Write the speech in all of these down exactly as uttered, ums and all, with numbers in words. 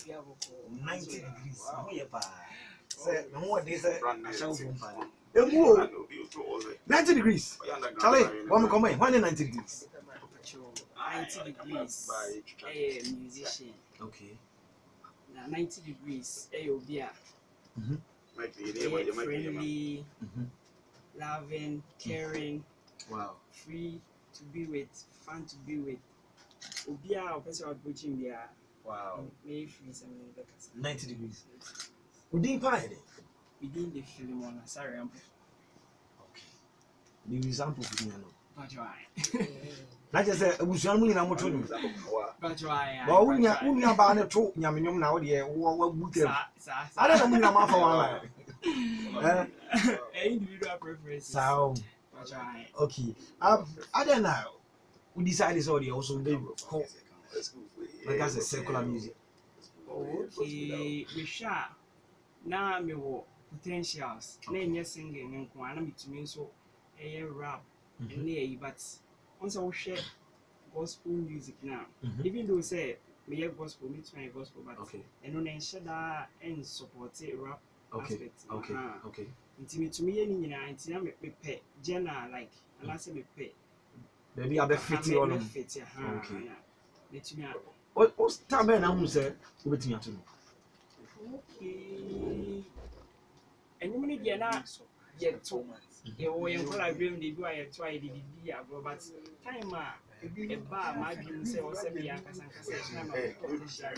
ninety degrees. Say, no what they say. ninety degrees. Charlie, one come in. One ninety degrees. ninety degrees. A musician. Okay. Now ninety degrees. A obia. Mhm. Friendly, loving, caring. Wow. Free to be with, fun to be with. Obia, or person out coaching there. Wow. May free some ninety degrees. Within pie. Within the film on sorry, I'm okay. The example for me, but why? Not just a Bushamuni, I'm not you. But why? Well, we are only about a talk, Yamium now, dear. What would you? I don't know my father. Individual preference. So, okay. Um, I don't know. We decided already also they call like as a secular music. Okay, we shall now me wo potentials. Name your singing and one between so a rap and near, but once I share gospel music now, even though say me gospel, me try gospel, but okay, and on and share that and support rap. Okay. Aspect. Okay. Uh, okay. Intimate to me, any intimate me me pay. Jenna like, and I say me pay. Maybe I be fifty on them. Okay. Let me. What what's time now? Who said? Who betting at me? Okay. And you need Jenna. Yeah, two. You will employ a dream. They do I try the D but time ah. A bar, my dream say or seven young Casan Casan.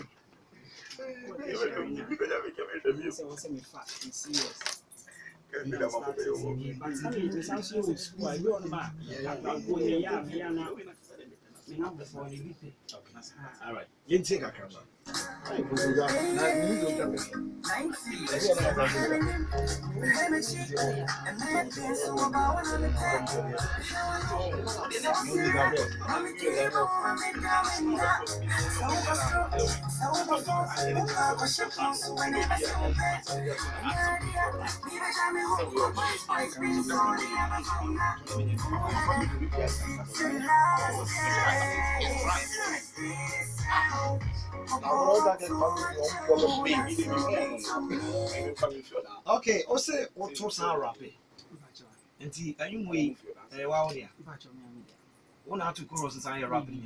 So what's me fat and serious. But some is also old school. I don't know. I'm going yeah, yeah now. Me not before the B P. All right. You take a camera. Okay, also what to sound rapping. And see, are you way a wow there? One out to chorus and say rapping.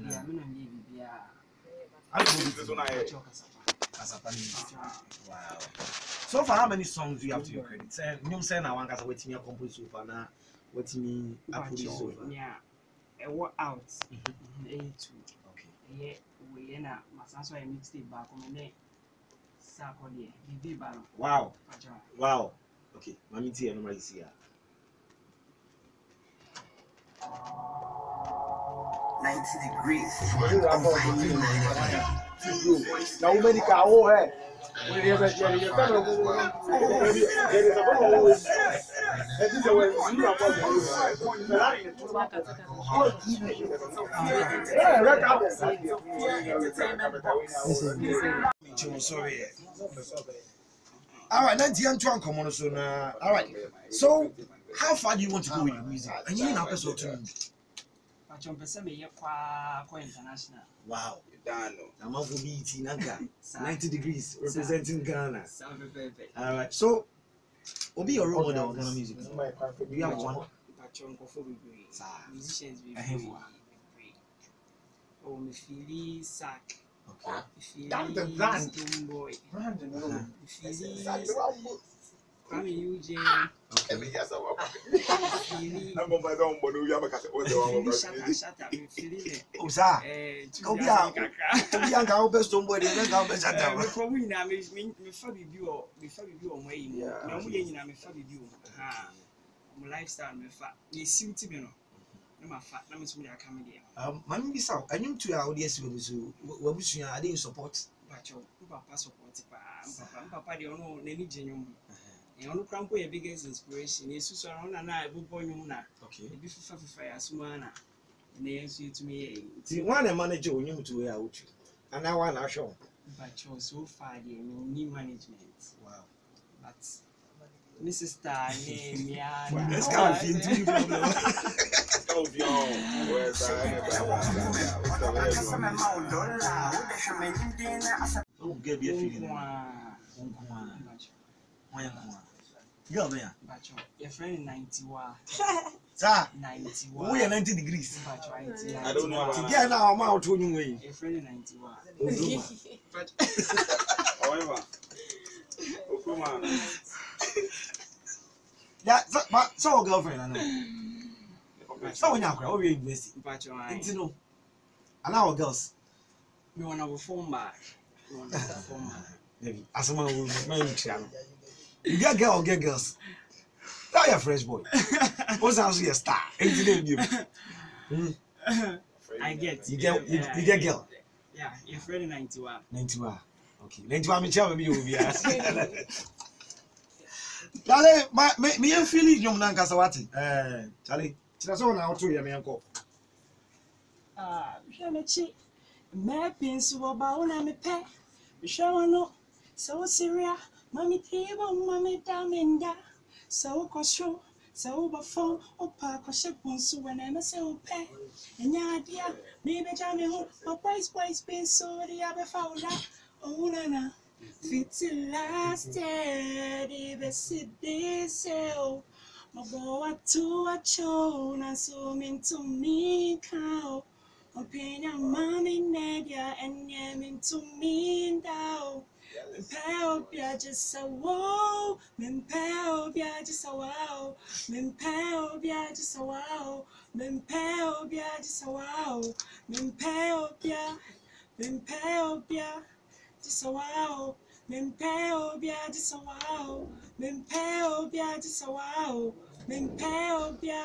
Wow. So far, how many songs do you have to your credit? Say, you say now one can wait me a compose so far now. Wait me a produce so far. Yeah, a walk out. A two. Okay. Yeah, we are not. My son's why I mixed it back on the neck. Saturday, the big battle. Wow. Wow. Okay, Mammy T and Maria here. Ninety degrees. Now, many cow head. When you have a jelly, you're coming over. Sorry. All right, Nynti and come on so now. All right. So, how far do you want to go with your music? And you in episode two. International. Wow. I'm out for B T ninety degrees representing Ghana. All right. So, what be your role model in music? Do you have one? Musicians be oh, me feel sack. Okay. That's the brand. Boy. Brand, no. I'm Eugene. Okay. Number my own, but we have a cat. Shut up, shut up. I'm feeling it. Oh, sir. Eh, Go be out. Be out. Go best somebody. Then go best at them. Me probably na me me me fa bibi o me fa bibi o mo yi mo. Na mo ye nyina me fa bibi o. Ha. Mo lifestyle me fa. Ye suit me no. Na ma fa. Na me so me aka me dey. Um, man be so. Anyum to your audience we so we we so I dey support. Bacho, papa support pa. Papa papa dey ono na ni genyum. E ono krampo ye biggest inspiration. Yesu so na na e bobo nyum na. Okay. E bi fufa fufa ya suma na. Na yesu to me. See one manager onyum to where out. And now one I show. Bacho so far dey no need management. Wow. But Missus Star name ya. Let's go into you problem. get be a feeling. Girl, man. Your friend ninety wa. Sir, ninety wa. we are ninety degrees. I don't know about yeah, now I'm out to you way. Your friend ninety wa. However, Okuma. Yeah, so, but so girlfriend, I know. So when you are we invest. It's no. And our girls. We want to perform back. We want to perform back. As a man will make you get girl or get girls. That you fresh boy. What's also your star? You. I get. You get you, you get girl. Yeah, your friend ninety wa. ninety wa. Okay. ninety wa me tell me you will be asked. Charlie, my me me feel you man kasawati. Eh, Charlie. Chira so na auto ya me enko. Ah, hwe me chi. Me pinsu oba una me pe. Hwe no. So serious. Mami table, mami damenda. So kosho, so bafon, opa koshe punsu when I'm so pay. And ya dear, maybe jammy home, my price price been so the other found out. Oh, nana, fit to last day, the sit this hell. My boy, to a chone, and so mean to me cow. Opinion, mommy, Nadia, and yamming to me down. Mimpel bia just a wow, mimpel bia just a wow, mimpel bia just a wow, mimpel bia just a wow, mimpel bia, mimpel bia just a wow, mimpel bia just a wow, mimpel bia just a wow, mimpel bia,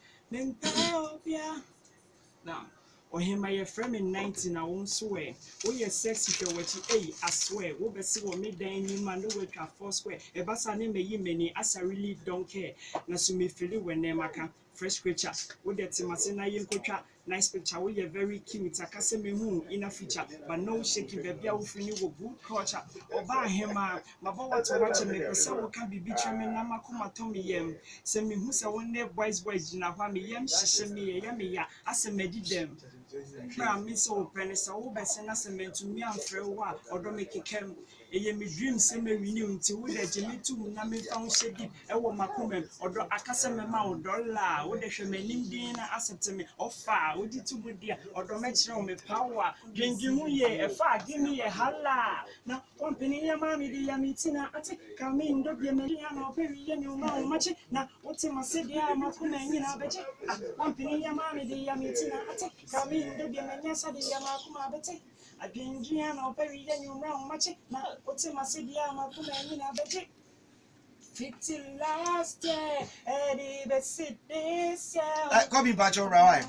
mimpel bia. Now. Or him my friend in nineteen I won't swear. Oh yes, sexy for what you I swear. What be see what me then you man no work at four square. A bassa name me many as I really don't care. Na so me feel it when them can fresh creature. What that to my sena yin kocha. Nice picture, we are very cute. I can say me who in a feature, but no shaking baby out for you with good culture. Or by him, my boy to watch me, because I can be between me, Namakuma Tommy Yem. Send me who's a one day boys, boys, you know, why me yam, she send me a yummy ya, as a medi them. Now, Miss Open is all best and as a man to me and for a while, or don't make it come. A yummy dream, send me renew until we let Jimmy to Nami found shady, a woman comment, or do I can send me mouth, dollar, what they should make him dinner, accept me, or far. Would you too good dear or don't make sure me power? Drinking ye a far, give me a holla. Now, one penny, your mammy, the Yamitina, I take come in, don't be a million or very and your mouth much. Now, what's in my city? I'm a woman in a budget. One penny, your mammy, the Yamitina, I take come in, don't be a million, so the Yamakuma budget. I been Gian or very and your mouth much. Now, what's in my city? I'm a woman in a budget. Fifty last year, Eddie, but sit this year. Come in, Pacho, right?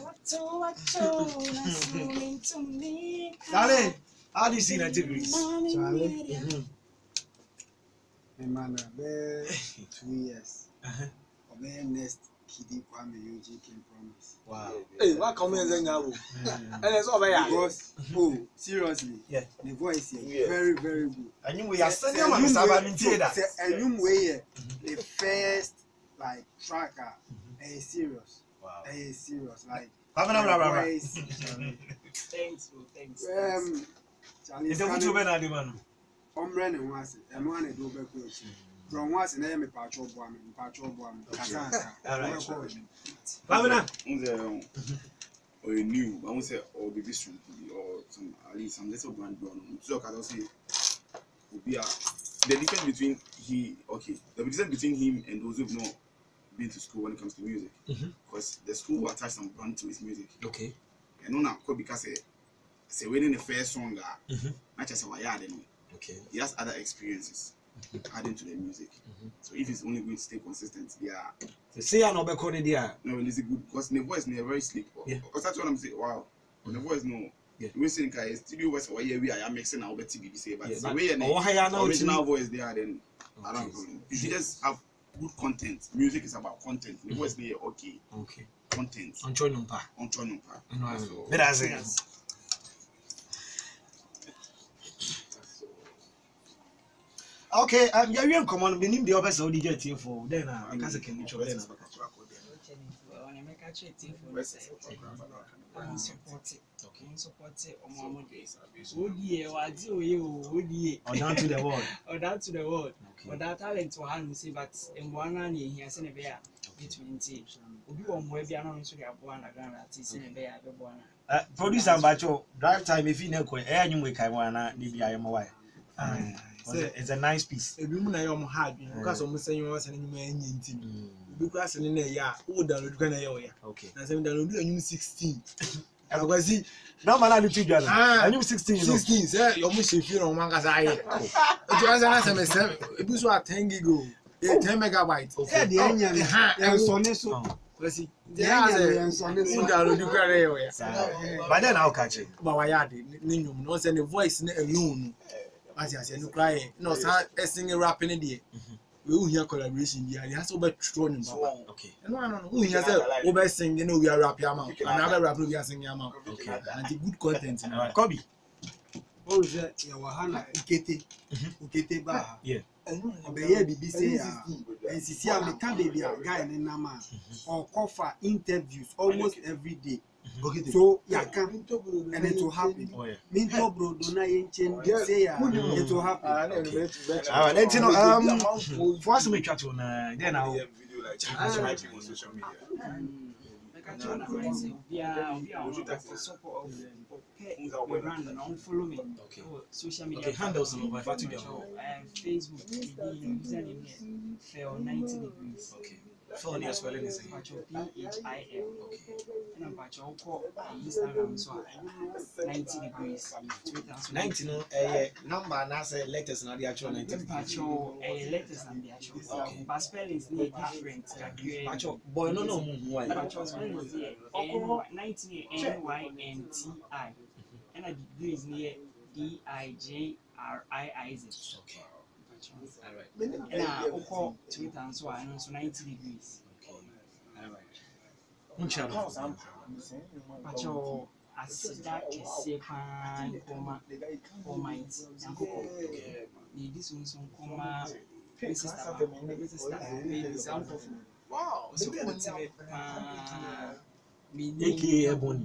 Charlie, how do you see Nynti Digriiz? Charlie, my man, there two years. Obey next kiddie Kwame U G can promise. Wow. Hey, what comments are now? And it's over here. Because, oh, seriously, yeah, the voice here very, very good. And you we are sending them Mister Bamintieda. And you way the first like tracker is serious. Wow. Is serious like. Thanks, thanks. Um, Charlie, it's a good man, man. I'm running once, and one I do back with you. From once and then, Patrol Bomb, Patrol Bomb, Kazanka. All right, Pamela. Or a new, I won't say, or baby strong, or some at least some little brand brown. So, I don't say, would be a the difference between he, okay, the difference between him and those who've not been to school when it comes to music, because the school will attach some brand to his music. Okay. And no, now, because say when the first song, not just a wire, okay, he has other experiences. Adding to the music, mm-hmm. So if it's only going to stay consistent, yeah. The say I know be calling there. No, it's a good because the voice is very slick. Yeah. Because that's what I'm saying. Wow, mm-hmm. The voice no. Yeah. We saying that studio voice why we are mixing our T V say, but yeah, the way the original voice there, then okay. I don't know. You should just have good content. Music is about content. The voice there, okay. Okay. Content. On chonumpa. On chonumpa. No, that's it. Okay, um, yeah, we come on. We need the other Saudi jet here for then. I can't say can you then. on a make a chat for support it. Okay, support it on one day. Oh dear, what do you? Oh dear, or down to the world, or down to the world. But that talent to hand say, but in one hand he has in a bear between tea. Obi on web and so they are born a gun at his in a bear. Producer Bacho, drive time if you know, air you make I wanna leave I am away. It's a nice piece. A woman I am happy because I'm saying you was an Nynti. Because in a year, older than a year. Okay. I said, I'm sixteen. I was see. No man, I do two jobs. I knew sixteen. Sixteen, sir. You must feel on one because I. It was an S M S. It was what ten gig, ten megabytes. Yeah, the onion. Yeah, so this. Let's see. Yeah, but then I'll catch it. But why are they? No, send the voice alone. As I said, no crying. No, singing rapping in the. We will hear collaboration here. It has over strong. Okay. And one on who has over singing, we are rapping amount. Another rapper we are singing amount. Okay. And the good content. Kobe. Oh, that Yawahana, Ukete, Ukete Baha. Yeah. Obey B B C. And see, I'm a candidate guy in Nama or cover interviews almost every day. So, yeah, come and it will happen. Minto bro, Dona Yenchen, say, it will happen. All right, let's know. Um, for us to make chat on, then I'll video like chat on social media. Follow me. Okay. Social media. Okay, handles on my Facebook. Facebook, username Phil Nynti Digriiz. Okay. Phil, your spelling is P H I L. Okay. And I'm Pacho call Instagram so Nynti Digriiz. Twitter. ninety no eh number na say letters na the actual ninety. Pacho eh letters na the actual. Okay. But spelling is different. Pacho boy no no why. Pacho spelling is ninety N Y N T I. And a degree is near D I G R I I Z. Okay. All right. And I call Twitter so I know so Nynti Digriiz. Okay. All right. Unchalo. Pacho asida kese pan koma almighty. Okay. This one so koma sister sister sound of wow. So motivate pan A K A Ebony.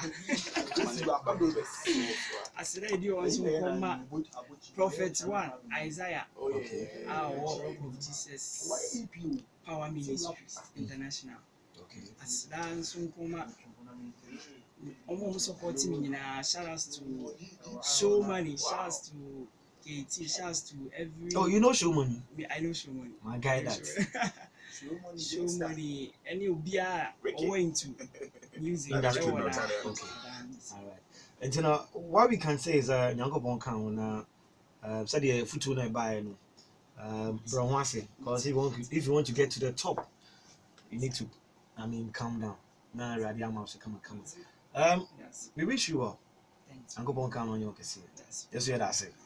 I said, you also come Prophet one, Isaiah. Okay. Our Work of Jesus Power Ministries International. Okay. As dance come almost supporting me now. Shout outs to Show Money, shout outs to K T, shout outs to every. Oh, you know Show Money? I know Show Money. My guy, that. Show Money, and you'll be going to music. Industry. Okay. Okay. All right. And you know what we can say is uh Nyango Bonkan na uh said the futu na buy no um Bronwase, because if you want if you want to get to the top you need to I mean calm down. Na ready am to come come. Um Yes. we wish you well. Thanks. Nyango Bonkan on your kesi. Yes. Yes, yeah, that's it.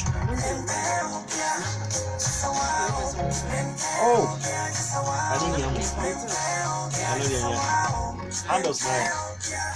Oh, I didn't hear me. I know you. Handles now.